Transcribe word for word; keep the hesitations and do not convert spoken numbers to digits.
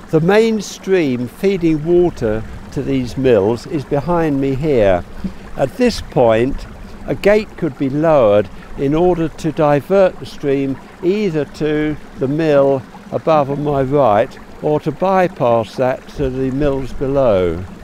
The main stream feeding water to these mills is behind me here. At this point, a gate could be lowered in order to divert the stream either to the mill above on my right or to bypass that to the mills below.